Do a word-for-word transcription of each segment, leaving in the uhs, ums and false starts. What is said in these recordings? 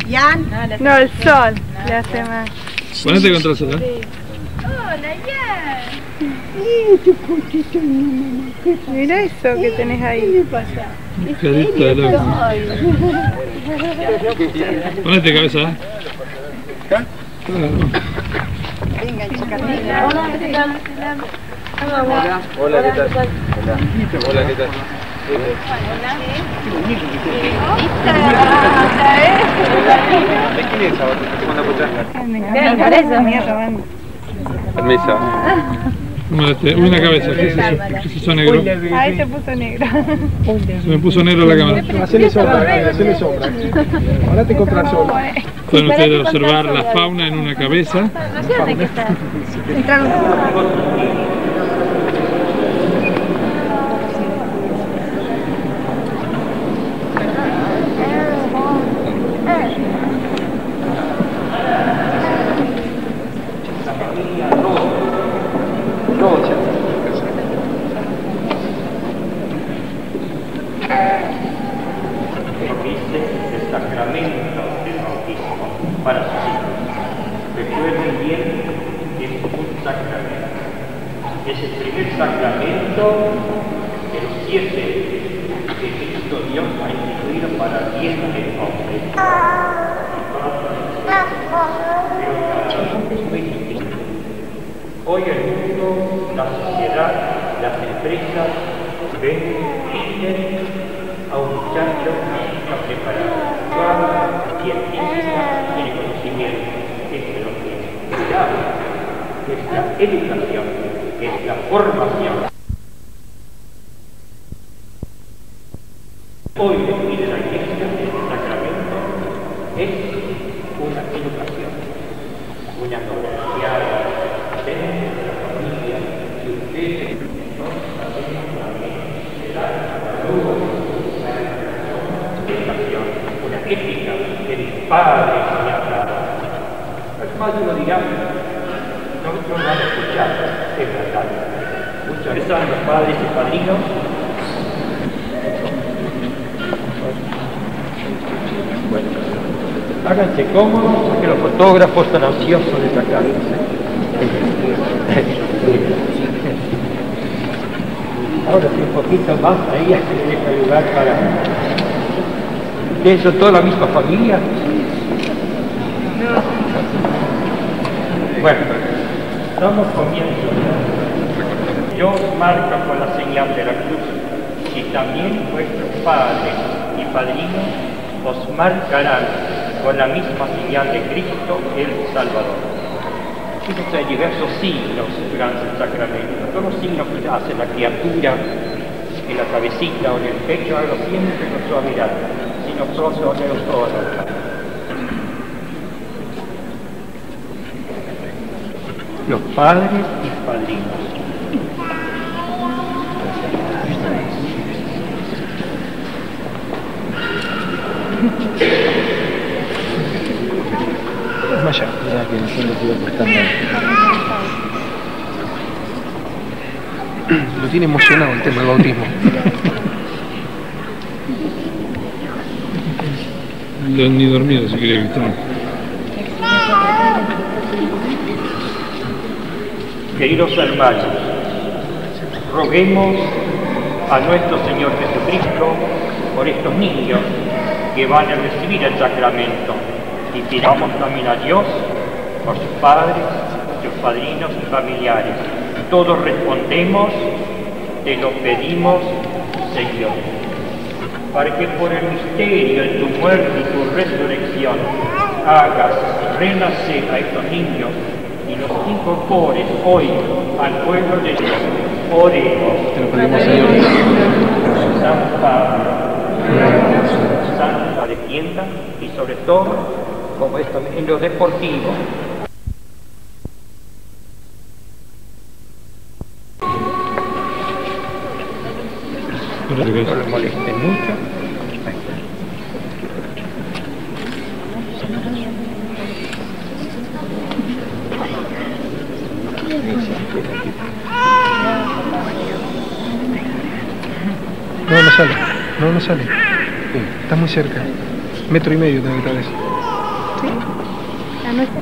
Jan. No, el sol le hace mal. Ponete contra el sol, ¿eh? Hola, Jan. ¿Qué Mira eso que tenés ahí. le pasa? Carita de loco. Ponete cabeza, ¿eh? Claro. Venga, chica. Hola, ¿qué tal? Hola. Hola, ¿qué tal? Hola. Hola, ¿qué tal? ¿De quién es ahora? ¿Cómo la Me encanta eso, me robando. Permiso. Ponete una cabeza, ¿qué es eso? ¿Qué es eso negro? Ahí se puso negro. Se me puso negro la cámara. Hacele sombra, hacele sombra. Ahora te contra el sol. Pueden ustedes observar la fauna en una cabeza. No sé dónde está. El sacramento del bautismo para sus hijos. Recuerden bien que es un sacramento. Es el primer sacramento de los siete que Cristo Dios ha instituido para el bien del hombre. Hoy el mundo, la sociedad, las empresas ven piden a un muchacho que está preparado, suave, científica, tiene conocimiento. Esto es lo que es la, es la educación, es la formación. Hoy lo que pide la Iglesia, el sacramento, es una educación, una confiada de la familia, que ustedes no saben también la salud. Una ética que mis padres me han dado. Es más, uno dirá, no, no me van a escuchar, es verdad. Muchas veces los padres y padrinos bueno, háganse cómodos, que los fotógrafos están ansiosos de sacarlos. Ahora sí, un poquito más ahí, que deja lugar para... ¿De eso toda la misma familia? Bueno, estamos comiendo. Yo os marco con la señal de la cruz y también vuestros padres y padrinos os marcarán con la misma señal de Cristo el Salvador. Fíjense, hay diversos signos durante el sacramento. Todos los signos que hace la criatura en la cabecita o en el pecho, hago siempre con suavidad. Nosotros el todo. Los padres y padrinos. Más allá. Ya que nosotros sigo prestando. Lo tiene emocionado el tema del bautismo. Ni dormido si quería que estaba. Queridos hermanos, roguemos a nuestro Señor Jesucristo por estos niños que van a recibir el sacramento y pidamos también a Dios por sus padres, sus padrinos y familiares. Todos respondemos, te lo pedimos, Señor, para que por el misterio de tu muerte y tu resurrección hagas renacer a estos niños y los incorpores hoy al pueblo de Dios. Oremos. Te lo pedimos, Señor. San Pablo, Santa defienda y sobre todo, como esto en lo deportivo, no les moleste mucho. No, no sale. No, no sale. Está muy cerca. Metro y medio de otra vez. ¿Sí? A nuestra.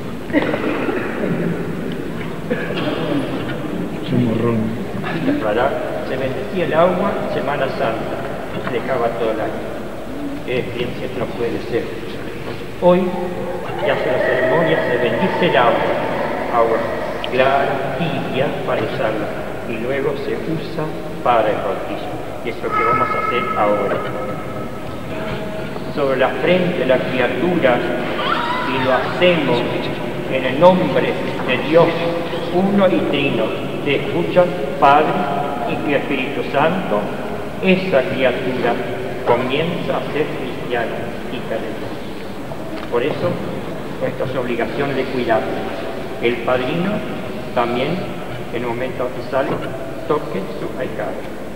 Es un morrón. ¿Verdad? Se bendecía el agua Semana Santa, se dejaba todo el año. ¿Qué experiencia no puede ser? Hoy, ya hace la ceremonia, se bendice el agua, agua clara, tibia, para usarla, y luego se usa para el bautismo. Y es lo que vamos a hacer ahora. Sobre la frente de la criatura, y lo hacemos en el nombre de Dios, uno y trino, te escuchan, Padre y Espíritu Santo, esa criatura comienza a ser cristiana, hija de Dios. Por eso, nuestra obligación de cuidarla. El padrino también, en el momento que sale, toque su pecado.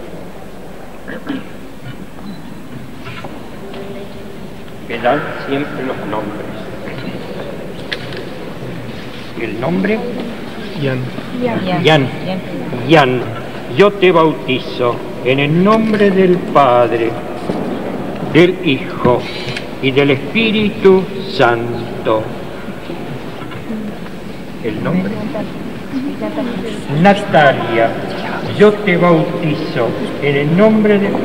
Que dan siempre los nombres. El nombre, Jan. Jan. Jan, yo te bautizo en el nombre del Padre, del Hijo y del Espíritu Santo. El nombre. Natalia, yo te bautizo en el nombre de...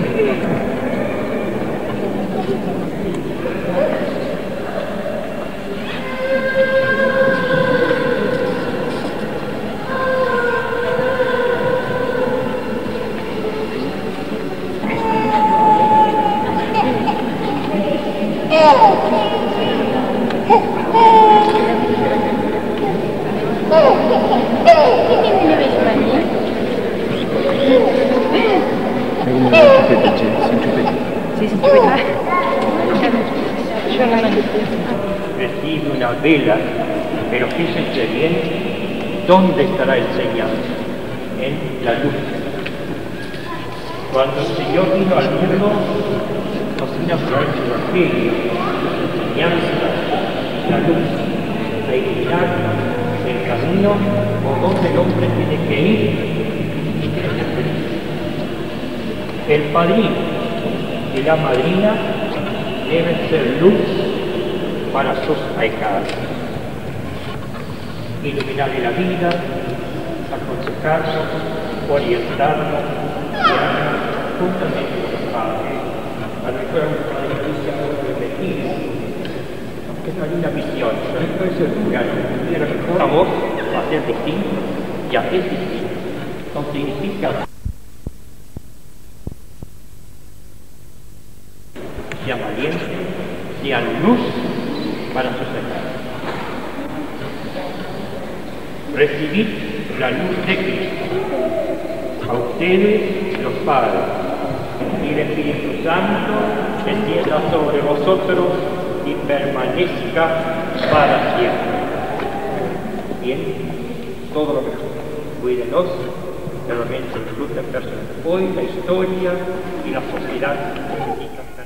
Recibe una vela, pero fíjense bien dónde estará el Señor, en la luz. Cuando el Señor vino al mundo, nos vino a traer su evangelio, su enseñanza, la luz, a iluminar el camino por donde el hombre tiene que ir. El padrino y la madrina deben ser luz para sus pecados, iluminarle la vida, aconsejarnos, orientarnos, guiarnos juntamente con los padres. A lo mejor un padre cristiano repetido, que es una linda visión, pero no puede ser plural. A lo mejor la voz va a ser distinta, ya es distinta. No significa sean valientes, sean luz para sus pecados. Recibid la luz de Cristo. A ustedes, los padres, y el Espíritu Santo descienda sobre vosotros y permanezca para siempre. Bien, todo lo mejor. Cuídenos, realmente disfruten personas. Hoy la historia y la sociedad necesitan